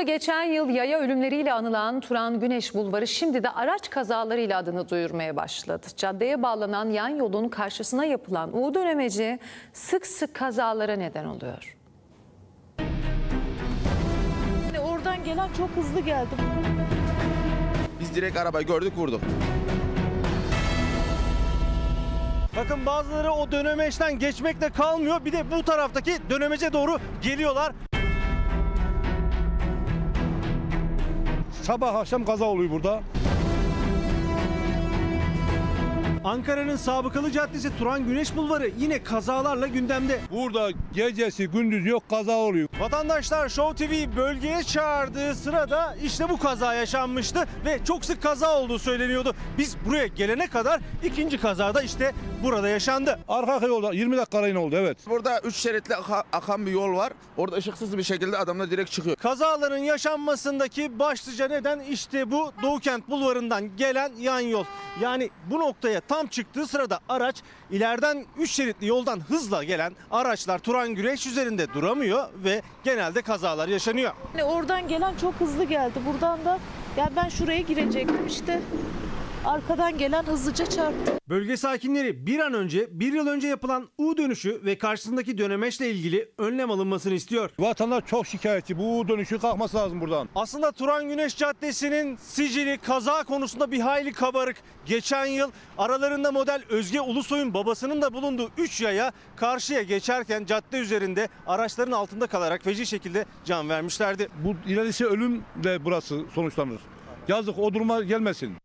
geçen yıl yaya ölümleriyle anılan Turan Güneş Bulvarı şimdi de araç kazalarıyla adını duyurmaya başladı. Caddeye bağlanan yan yolun karşısına yapılan U dönemeci sık sık kazalara neden oluyor. Oradan gelen çok hızlı geldi. Biz direkt arabayı gördük, vurduk. Bakın bazıları o dönemeçten geçmekle kalmıyor. Bir de bu taraftaki dönemece doğru geliyorlar. Sabah akşam kaza oluyor burada. Ankara'nın sabıkalı caddesi Turan Güneş Bulvarı yine kazalarla gündemde. Burada gecesi gündüz yok, kaza oluyor. Vatandaşlar Show TV bölgeye çağırdığı sırada işte bu kaza yaşanmıştı ve çok sık kaza olduğu söyleniyordu. Biz buraya gelene kadar ikinci kazada işte burada yaşandı. Arka yolda 20 dakika yine oldu, evet. Burada 3 şeritli akan bir yol var. Orada ışıksız bir şekilde adamlar direkt çıkıyor. Kazaların yaşanmasındaki başlıca neden işte bu Doğukent Bulvarı'ndan gelen yan yol. Yani bu noktaya tam çıktığı sırada araç ileriden 3 şeritli yoldan hızla gelen araçlar Turan Güneş üzerinde duramıyor ve genelde kazalar yaşanıyor. Oradan gelen çok hızlı geldi. Buradan da yani ben şuraya girecektim işte. Arkadan gelen hızlıca çarptı. Bölge sakinleri bir yıl önce yapılan U dönüşü ve karşısındaki dönemeçle ilgili önlem alınmasını istiyor. Vatandaş çok şikayetçi. Bu dönüşü kalkması lazım buradan. Aslında Turan Güneş Caddesi'nin sicili kaza konusunda bir hayli kabarık. Geçen yıl aralarında model Özge Ulusoy'un babasının da bulunduğu 3 yaya karşıya geçerken cadde üzerinde araçların altında kalarak feci şekilde can vermişlerdi. Bu ilerisi ölümle burası sonuçlanır. Yazık, o duruma gelmesin.